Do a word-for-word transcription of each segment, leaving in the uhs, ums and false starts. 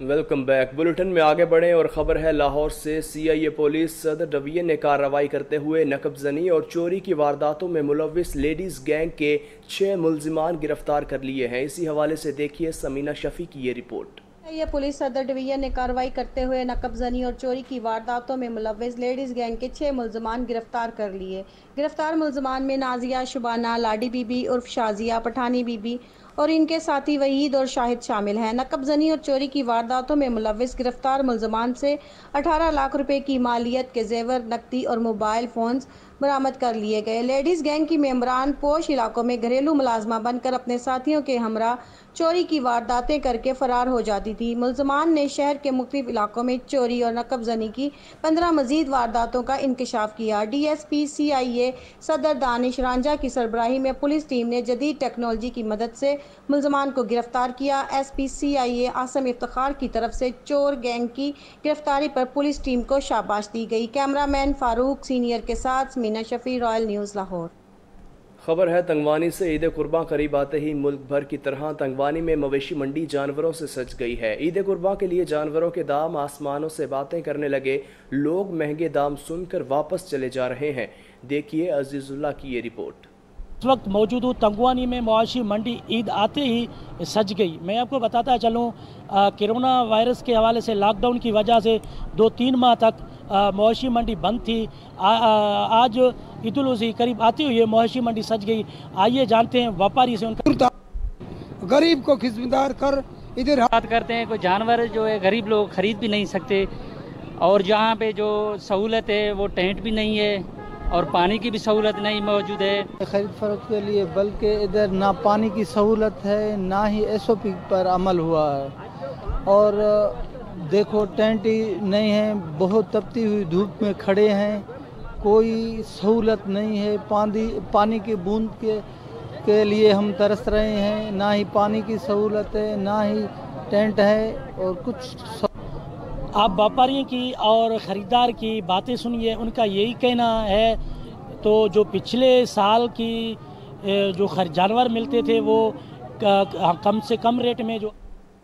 Welcome back. Bulletin میں آگے بڑھیں اور خبر ہے لاہور سے۔ سی آئی اے پولیس صدر ڈویژن نے کارروائی کرتے ہوئے نقب زنی اور چوری کی وارداتوں میں ملوث لیڈیز گینگ کے چھ ملزمان گرفتار کر لیے ہیں۔ اسی حوالے سے دیکھیے سمینہ شفیع کی یہ رپورٹ۔ سی آئی اے پولیس صدر ڈویژن نے کارروائی کرتے ہوئے نقب زنی اور چوری کی وارداتوں میں ملوث لیڈیز گینگ کے چھ ملزمان گرفتار کر لیے۔ گرفتار ملزمان میں نازیہ شبانہ، لاڈی بی بی عرف شازیہ، پٹھانی بی بی اور ان کے ساتھی وحید اور شاہد شامل ہیں۔ نقب زنی اور چوری کی وارداتوں میں ملوث گرفتار ملزمان سے اٹھارہ لاکھ روپے کی مالیت کے زیور، نقدی اور موبائل فونز برآمد کر لیے گئے۔ لیڈیز گینگ کی ممبران پوش علاقوں میں گھریلو ملازمہ بن کر اپنے ساتھیوں کے ہمراہ چوری کی وارداتیں کر کے فرار ہو جاتی تھی۔ ملزمان نے شہر کے مختلف علاقوں میں چوری اور نقب زنی کی پندرہ مزید وارداتوں کا انکشاف کیا۔ D S P C I اے صدر دانش رانجھا کی سربراہی میں پولیس ٹیم نے جدید ٹیکنالوجی کی مدد سے ملزمان کو گرفتار کیا۔ S P C I A Asim Iftikhar کی طرف سے چور گینگ کی گرفتاری پر پولیس ٹیم کو شاباش دی گئی۔ کیمرہ مین فاروق سینئر کے ساتھ سمینہ شفیع، رائل نیوز لاہور۔ خبر ہے تنگوانی سے۔ عید قرباں قریب آتے ہی ملک بھر کی طرح تنگوانی میں مویشی منڈی جانوروں سے سج گئی ہے۔ عید قرباں کے لیے جانوروں کے دام آسمانوں سے باتیں کرنے لگے، لوگ مہنگے دام سن کر واپس چلے جا رہے ہیں۔ دیکھیے عزیز اللہ کی یہ رپورٹ۔ اس وقت موجود ہوں تنگوانی میں، مویشی منڈی عید آتے ہی سج گئی۔ میں آپ کو بتاتا چلوں کرونا وائرس کے حوالے سے لاک ڈاؤن کی وجہ سے دو تین ماہ تک مویشی منڈی بند تھی۔ آج عید الاضحیٰ قریب آتے ہوئے مویشی منڈی سج گئی۔ آئیے جانتے ہیں واپاری سے ان کا۔ غریب کو خدمتگار کر ادھر بات کرتے ہیں، کوئی جانور جو ہے غریب لوگ خرید بھی نہیں سکتے، اور جہاں پہ جو سہولت ہے وہ ٹینٹ بھی نہیں ہے اور پانی کی بھی سہولت نہیں موجود ہے خرید فروخت کے لیے، بلکہ ادھر نہ پانی کی سہولت ہے نہ ہی ایس او پی پر عمل ہوا ہے، اور دیکھو ٹینٹ ہی نہیں ہے، بہت تپتی ہوئی دھوپ میں کھڑے ہیں، کوئی سہولت نہیں ہے، پانی پانی کی بوند کے کے لیے ہم ترس رہے ہیں، نہ ہی پانی کی سہولت ہے نہ ہی ٹینٹ ہے اور کچھ۔ آپ व्यापारियों کی اور خریدار کی باتیں سنیے، ان کا یہی کہنا ہے تو جو پچھلے سال کی جو جانور ملتے تھے وہ کم سے کم ریٹ میں جو۔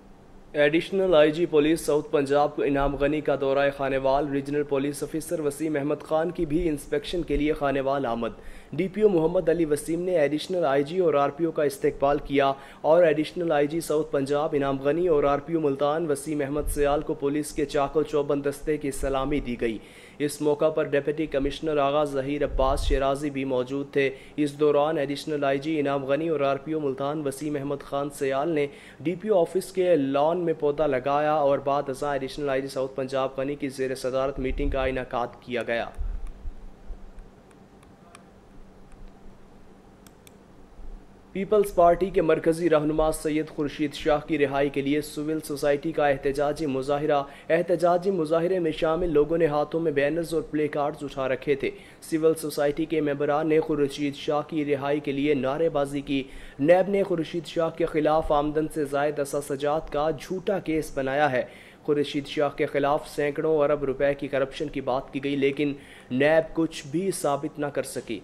Additional I G police south Punjab کو انعام غنی کا دورہ Khanewal. Regional police officer Waseem Ahmed Khan کی بھی انسپیکشن کے لیے خانیوال آمد۔ ڈی پی او محمد علی وسیم نے ایڈیشنل آئی جی اور آر پی او کا استقبال کیا، اور additional I G south Punjab Inam Ghani اور R P O Multan Waseem Ahmed Sial کو پولیس کے چاق و چوبند دستے کی سلامی دی گئی۔ اس موقع پر ڈپٹی کمشنر آغا ظہیر عباس شیرازی بھی موجود تھے۔ اس دوران ایڈیشنل آئی جی انعام غنی اور R P O Multan Waseem Ahmed Khan Sial نے ڈی پی او آفس کے لان میں پودا لگایا، اور بعد ازاں additional I G south Punjab Ghani کی زیر صدارت میٹنگ کا انعقاد کیا گیا۔ پیپلز پارٹی کے مرکزی رہنما سید خورشید شاہ کی رہائی کے لیے سول سوسائٹی کا احتجاجی مظاہرہ۔ احتجاجی مظاہرے میں شامل لوگوں نے ہاتھوں میں بینرز اور پلے کارڈز اٹھا رکھے تھے۔ سول سوسائٹی کے ممبران نے خورشید شاہ کی رہائی کے لیے نعرے بازی کی۔ نیب نے خورشید شاہ کے خلاف آمدن سے زائد اثاثجات کا جھوٹا کیس بنایا ہے۔ خورشید شاہ کے خلاف سینکڑوں ارب روپے کی کرپشن کی بات کی گئی، لیکن نیب کچھ بھی ثابت نہ کر سکی۔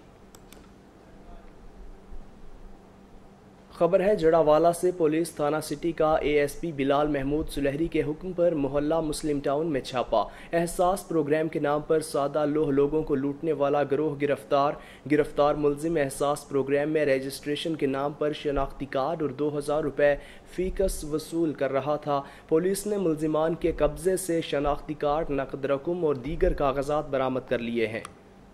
خبر ہے جڑاوالا سے۔ پولیس تھانہ سٹی کا اے ایس پی بلال محمود سلہری کے حکم پر محلہ مسلم ٹاؤن میں چھاپا۔ احساس پروگرام کے نام پر سادہ لوہ لوگوں کو لوٹنے والا گروہ گرفتار۔ گرفتار ملزم احساس پروگرام میں رجسٹریشن کے نام پر شناختی کارڈ اور دو ہزار روپے فیکس وصول کر رہا تھا۔ پولیس نے ملزمان کے قبضے سے شناختی کارڈ، نقد رقم اور دیگر کاغذات برآمد کر لیے ہیں۔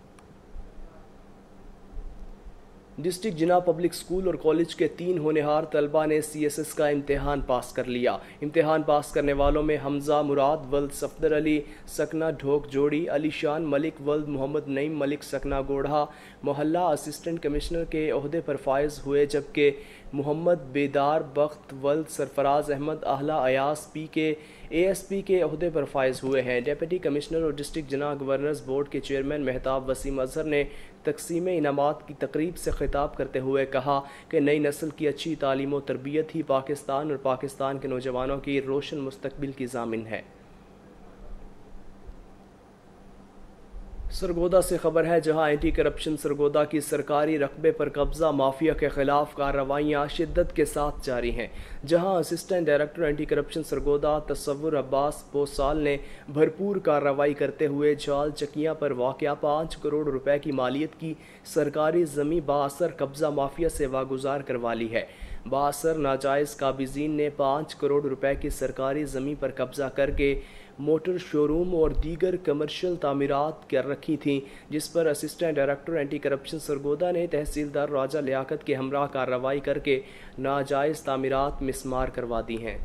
ڈسٹرکٹ جناح پبلک اسکول اور کالج کے تین ہونہار طلبہ نے سی ایس ایس کا امتحان پاس کر لیا۔ امتحان پاس کرنے والوں میں حمزہ مراد ولد صفدر علی سکنہ ڈھوک جوڑی، علی شان ملک ولد محمد نعیم ملک سکنہ گوڑھا محلہ اسسٹنٹ کمشنر کے عہدے پر فائز ہوئے، جبکہ محمد بیدار بخت ولد سرفراز احمد اہلہ ایاس پی کے اے ایس پی کے عہدے پر فائز ہوئے ہیں۔ ڈپٹی کمشنر اور ڈسٹرکٹ جناح گورننس بورڈ کے چیئرمین مہتاب وسیم اظہر نے تقسیم انعامات کی تقریب سے خطاب کرتے ہوئے کہا کہ نئی نسل کی اچھی تعلیم و تربیت ہی پاکستان اور پاکستان کے نوجوانوں کی روشن مستقبل کی ضامن ہے۔ सरगोदा से खबर है, जहां एंटी करप्शन सरगोदा की सरकारी रकबे पर कब्जा माफिया के खिलाफ कार्रवाइयां शिद्दत के साथ जारी हैं। जहां assistant director anti corruption Sargodha Tasawwur Abbas Bosal ने भरपूर कार्रवाई करते हुए जाल चकियां पर वाक़या पाँच करोड़ रुपए की मालियत की सरकारी ज़मीं बाअसर कब्जा माफिया से वागुजार करवा ली है। बाअसर नाजायज़ काबिज़ीन ने पाँच करोड़ रुपए की सरकारी ज़मीन पर कब्जा करके मोटर शोरूम और दीगर कमर्शियल तामीरात कर रखी थीं, जिस पर assistant director anti corruption Sargodha ने तहसीलदार राजा लियाकत के हमरा कार्रवाई करके नाजायज़ तामीरात मिसमार करवा दी हैं।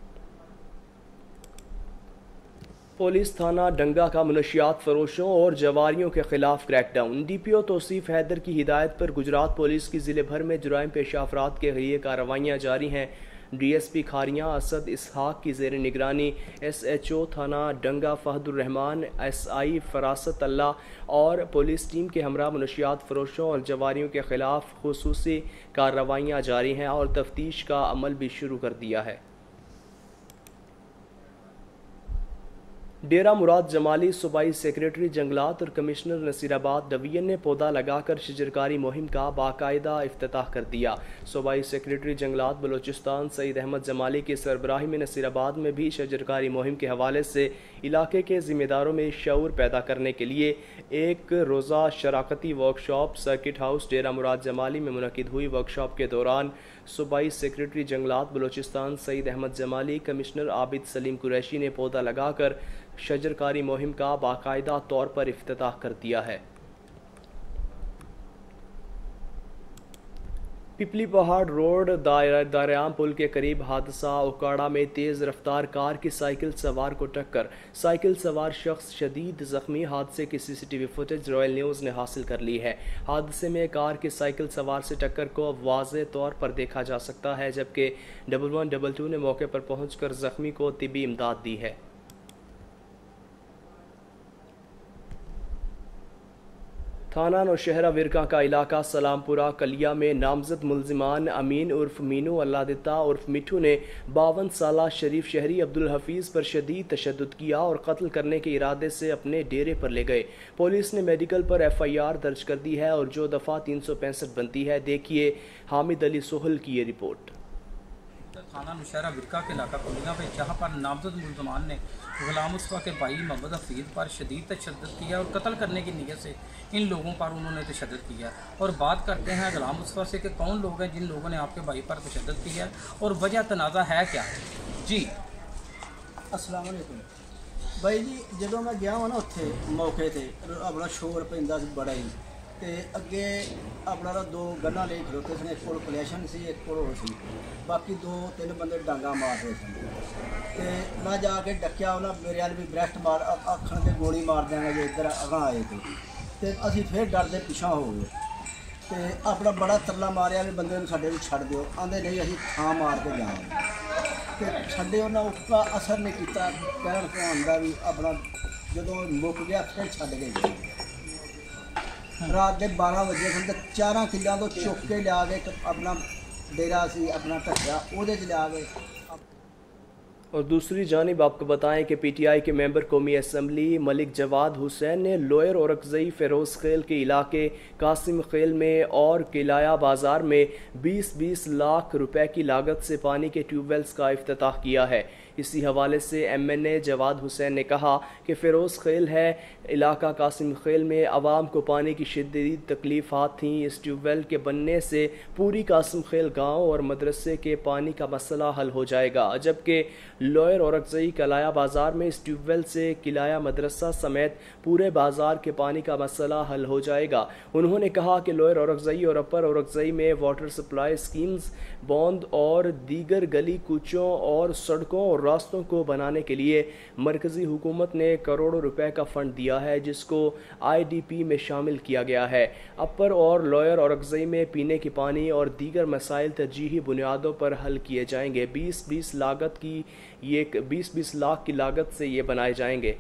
पुलिस थाना डंगा का मनशियात फरोशों और जवारियों के खिलाफ crackdown. D P O Tauseef Haider की हिदायत पर गुजरात पुलिस की ज़िले भर में जुराइम पेशा अफराद के लिए कार्रवाइयाँ जारी हैं। D S P Kharian Asad Ishaq की ज़ेर निगरानी एस एच ओ थाना डंगा फहदुर रहमान, एस आई फरासत अल्लाह और पुलिस टीम के हमरा मनशियात फरोशों और जवारियों के खिलाफ खुसूसी कार्रवाइयाँ जारी हैं और तफ्तीश का अमल भी शुरू कर दिया है। डेरा मुराद जमाली सूबाई सेक्रेटरी जंगलात और कमिश्नर नसीराबाद डिवीजन ने पौधा लगाकर शजरकारी मुहिम का बाकायदा इफ्तिताह कर दिया। सूबाई सेक्रेटरी जंगलात बलोचिस्तान सईद अहमद जमाली की सरबराही में नसीराबाद में भी शजरकारी मुहिम के हवाले से इलाके के ज़िम्मेदारों में शऊर पैदा करने के लिए एक रोज़ा शराकती workshop circuit house Dera Murad Jamali में मुनक़िद हुई। वर्कशॉप के दौरान सूबाई सेक्रेटरी जंगलात बलोचिस्तान सईद अहमद जमाली, कमिश्नर आबिद सलीम कुरैशी ने पौधा लगाकर शजरकारी मुहिम का बाकायदा तौर पर इफ्तिताह कर दिया है। पिपली पहाड़ रोड दारयाम पुल के करीब हादसा। उकाड़ा में तेज़ रफ्तार कार की साइकिल सवार को टक्कर, साइकिल सवार शख्स शदीद जख्मी। हादसे की सीसीटीवी फुटेज रॉयल न्यूज़ ने हासिल कर ली है। हादसे में कार की साइकिल सवार से टक्कर को वाज़े तौर पर देखा जा सकता है, जबकि डबल वन डबल टू ने मौके पर पहुंचकर जख्मी को तिबी इमदाद दी है। थाना नौशहरा विरका का इलाका सलामपुरा कलिया में नामजद मुलजिमान अमीन उर्फ मीनू अल्लादिता उर्फ मिठू ने बावन साला शरीफ शहरी अब्दुल हफीज़ पर शदीद तशद्दुद किया और कत्ल करने के इरादे से अपने डेरे पर ले गए। पुलिस ने मेडिकल पर एफ आई आर दर्ज कर दी है और जो दफ़ा तीन सौ पैंसठ बनती है। देखिए हामिद अली सोहल की ये रिपोर्ट। थाना नौशहरा विरका के इलाका कलिया में जहाँ पर नामजद मुलजमान ने गुलाम मुस्तफा के भाई मोहम्मद हफीज़ पर शदीद तशद्दुद किया और कत्ल करने की नीयत से इन लोगों पर उन्होंने तशद्दुद किया। और बात करते हैं गुलाम मुस्तफा से कि कौन लोग हैं जिन लोगों ने आपके भाई पर तशद्दुद किया और वजह तनाज़ा है क्या। जी अस्सलाम वालेकुम भाई जी, जो मैं गया हाँ ना उत्थे मौके ते अपना शोर पैंदा सी बड़ा ही, ते अगे अपना दो गन्ना ले खड़ोते सन, एक कोल कलैशन सी एक कोल होर सी, बाकी दो तीन बंदे डांगा मार रहे सन। ते मैं जाके डक्या उन्हें मेरे वाल भी ब्रैस्ट मार आखन के गोली मार देंगे जो इधर अगां आए थे, ते असी फिर डरते पिछा हो गए। तो अपना बड़ा तरला मारिया भी बंदे साडे नूं छड्ड दिओ, आंदे नहीं असीं थां मार के जावांगे। तो छड्डे उन्हें उसका असर नहीं किया, कहण भगवान का भी अपना जदों मुक गया फिर छड्ड के गए। रात के बारह बजे सन तो चार किलों को चुक के लिया के अपना डेरा सी अपना ढक्या उहदे च लिया गए। और दूसरी जानिब आपको बताएं कि पी टी आई के मेंबर कौमी असम्बली मलिक जवाद हुसैन ने लोयर औरकजई फ़िरोज़ खेल के इलाके कासिम खेल में और किलाया बाज़ार में बीस बीस लाख रुपए की लागत से पानी के ट्यूबवेल्स का इफ्तिताह किया है। इसी हवाले से M N A Jawad Hussain ने कहा कि फ़िरोज़ खेल है इलाका कासिम खेल में आवाम को पानी की शदीद तकलीफ़ात थीं। इस ट्यूबवेल के बनने से पूरी कासिम खेल गाँव और मदरसे के पानी का मसला हल हो जाएगा, जबकि लोयर औरकजई किलाया बाज़ार में इस ट्यूबवेल से किलाया मदरसा समेत पूरे बाज़ार के पानी का मसला हल हो जाएगा। उन्होंने कहा कि लोयर औरकजई और अपर औरकजई में वाटर सप्लाई स्कीम्स, बौंद और दीगर गली कूचों और सड़कों और रास्तों को बनाने के लिए मरकज़ी हुकूमत ने करोड़ों रुपए का फ़ंड दिया है, जिसको आई डी पी में शामिल किया गया है। अपर और लोयर औरकजई में पीने की पानी और दीगर मसाइल तरजीही बुनियादों पर हल किए जाएंगे। बीस बीस लागत की ये बीस बीस लाख की लागत से ये बनाए जाएंगे।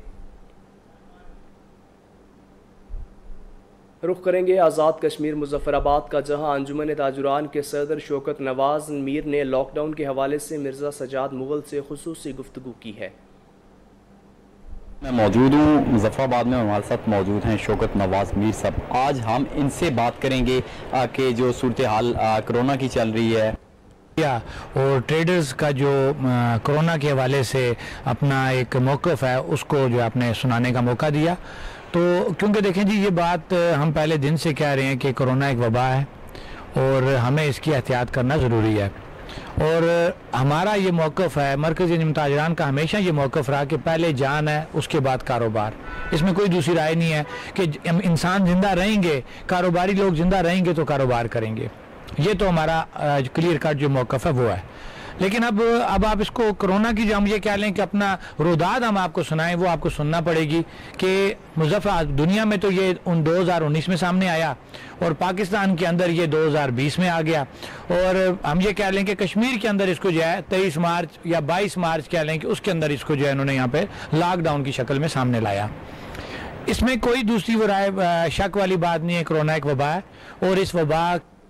रुख करेंगे आज़ाद कश्मीर मुजफ्फराबाद का, जहां अंजुमन ताजुरान के सदर शौकत नवाज मीर ने लॉकडाउन के हवाले से मिर्ज़ा सजाद मुगल से खुसूसी गुफ्तगू की है। میں موجود ہوں مظفرآباد میں، ہمارے ساتھ موجود ہیں شوکت نواز میر صاحب. آج ہم ان سے بات کریں گے کہ جو صورتحال کرونا کی چل رہی ہے اور ٹریڈرز کا جو کرونا کے حوالے سے اپنا ایک موقف ہے اس کو جو آپ نے سنانے کا موقع دیا. تو کیونکہ دیکھیں جی، یہ بات ہم پہلے دن سے کہہ رہے ہیں کہ کرونا ایک وبا ہے اور ہمیں اس کی احتیاط کرنا ضروری ہے، اور ہمارا یہ موقف ہے، مرکزی نجم تاجران کا ہمیشہ یہ موقف رہا کہ پہلے جان ہے اس کے بعد کاروبار. اس میں کوئی دوسری رائے نہیں ہے کہ انسان زندہ رہیں گے، کاروباری لوگ زندہ رہیں گے تو کاروبار کریں گے. یہ تو ہمارا کلیئر کٹ جو موقف ہے وہ ہے. لیکن اب اب آپ اس کو کرونا کی جو ہم یہ کہہ لیں کہ اپنا روداد ہم آپ کو سنائیں، وہ آپ کو سننا پڑے گی کہ مظفر دنیا میں تو یہ ان دو ہزار انیس میں سامنے آیا اور پاکستان کے اندر یہ دو ہزار بیس میں آ گیا، اور ہم یہ کہہ لیں کہ کشمیر کے اندر اس کو جو ہے تیئیس مارچ یا بائیس مارچ کہہ لیں کہ اس کے اندر اس کو جو ہے انہوں نے یہاں پہ لاک ڈاؤن کی شکل میں سامنے لایا. اس میں کوئی دوسری وہ رائے شک والی بات نہیں ہے. کرونا ایک وبا ہے اور اس وبا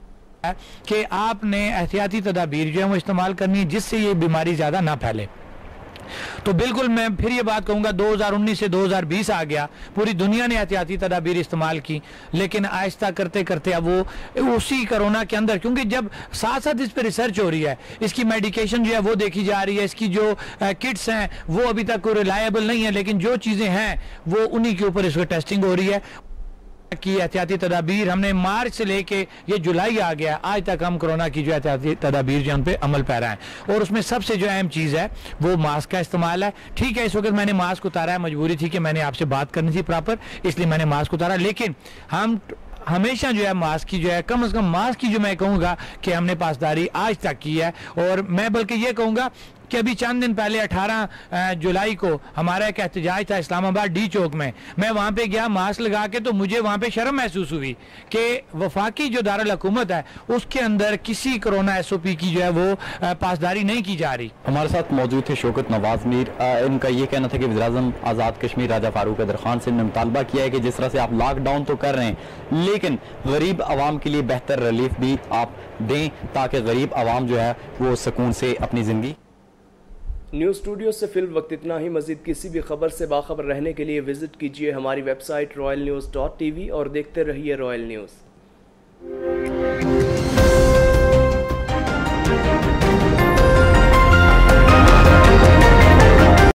کہ آپ نے احتیاطی تدابیر جو ہے وہ استعمال کرنی ہے جس سے یہ بیماری زیادہ نہ پھیلے. تو بالکل میں پھر یہ بات کہوں گا، دو ہزار انیس سے دو ہزار بیس آ گیا، پوری دنیا نے احتیاطی تدابیر استعمال کی، لیکن آہستہ کرتے کرتے اب وہ اسی کرونا کے اندر، کیونکہ جب ساتھ ساتھ اس پہ ریسرچ ہو رہی ہے، اس کی میڈیکیشن جو ہے وہ دیکھی جا رہی ہے، اس کی جو کٹس ہیں وہ ابھی تک کوئی ریلائبل نہیں ہے، لیکن جو چیزیں ہیں وہ انہی کے اوپر اس کو ٹیسٹنگ ہو رہی ہے. کی احتیاطی تدابیر ہم نے مارچ سے لے کے یہ جولائی آ گیا آج تک ہم کرونا کی جو احتیاطی تدابیر جو ان پہ عمل پیرا ہیں، اور اس میں سب سے جو اہم چیز ہے وہ ماسک کا استعمال ہے. ٹھیک ہے، اس وقت میں نے ماسک اتارا ہے، مجبوری تھی کہ میں نے آپ سے بات کرنی تھی پراپر، اس لیے میں نے ماسک اتارا، لیکن ہم ہمیشہ جو ہے ماسک کی جو ہے کم از کم ماسک کی جو میں کہوں گا کہ ہم نے پاسداری آج تک کی ہے. اور میں بلکہ یہ کہوں گا کہ ابھی چند دن پہلے اٹھارہ جولائی کو ہمارا ایک احتجاج تھا اسلام آباد ڈی چوک میں، میں وہاں پہ گیا ماسک لگا کے، تو مجھے وہاں پہ شرم محسوس ہوئی کہ وفاقی جو دارالحکومت ہے اس کے اندر کسی کرونا ایس او پی کی جو ہے وہ پاسداری نہیں کی جا رہی. ہمارے ساتھ موجود تھے شوکت نواز میر. ان کا یہ کہنا تھا کہ وزیراعظم آزاد کشمیر راجہ فاروق قدر خان سے مطالبہ کیا ہے کہ جس طرح سے آپ لاک ڈاؤن تو کر رہے ہیں لیکن غریب عوام کے لیے بہتر ریلیف بھی آپ دیں تاکہ غریب عوام جو ہے وہ سکون سے اپنی زندگی. نیوز اسٹوڈیو سے فی الوقت اتنا ہی. مزید کسی بھی خبر سے باخبر رہنے کے لیے وزٹ کیجیے ہماری website Royal News dot T V اور دیکھتے رہیے رائل نیوز.